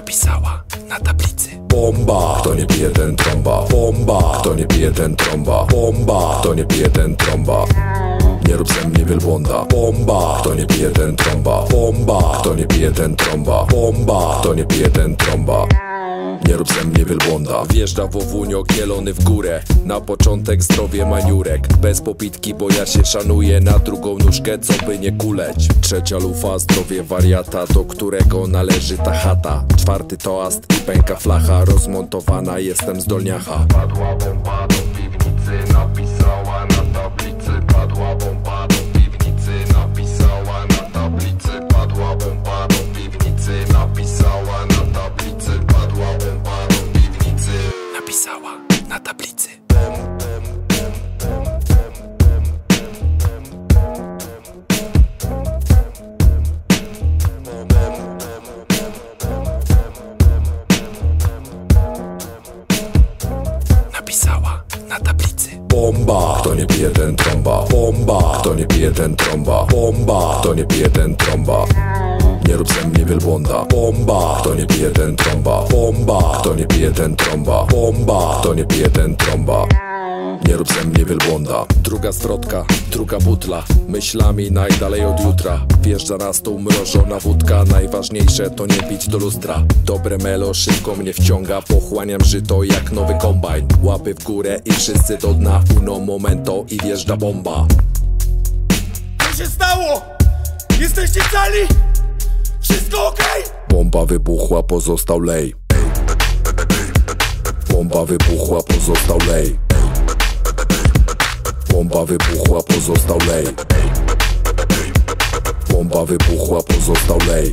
napisała na tablicy. Bomba, kto nie pije ten trąba. Bomba, kto nie pije ten trąba. Bomba, kto nie pije ten trąba. Nie rób ze mnie wielbłąda. Bomba, kto nie pije ten trąba. Bomba, kto nie pije ten trąba. Bomba, kto nie pije ten trąba. Nie rób ze mnie wielbłąda. Wjeżdża Wowunio kielony w górę. Na początek zdrowie maniurek. Bez popitki, bo ja się szanuję. Na drugą nóżkę, co by nie kuleć. Trzecia lufa, zdrowie wariata, do którego należy ta chata. Czwarty toast i pęka flacha. Rozmontowana jestem z dolniacha. Padła bomba do piwnicy, napisała na tablicy. Padła bomba do piwnicy, napisała na tablicy. Padła bomba do piwnicy, napisała na tablicy. Padła bomba do piwnicy, Napisała na tablicy. Napisała na tablicy. Bomba, kto nie pije ten trąba. Bomba, kto nie pije ten trąba. Bomba, kto nie pije ten trąba. Nie rób ze mnie wielbłąda. Bomba, kto nie pije ten trąba. Bomba, kto nie pije ten trąba. Bomba, kto nie pije ten trąba. Nie rób ze mnie wielbłąda. Druga zwrotka, druga butla. Myślami najdalej od jutra. Wjeżdża na stół mrożona wódka. Najważniejsze to nie pić do lustra. Dobre melo szybko mnie wciąga. Pochłaniam żyto jak nowy kombajn. Łapy w górę i wszyscy do dna. Uno momento i wjeżdża bomba. Co się stało? Jesteście cali? Wszystko okej? Bomba wybuchła, pozostał lej. Bomba wybuchła, pozostał lej. Bomba wybuchła, pozostał lej. Bomba wybuchła, pozostał lej.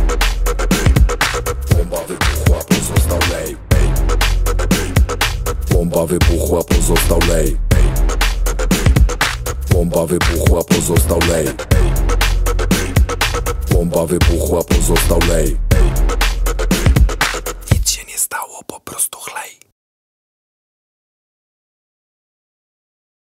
Bomba wybuchła, pozostał lej. Bomba wybuchła, pozostał lej. Bomba wybuchła, pozostał lej. Bomba wybuchła, pozostał lej.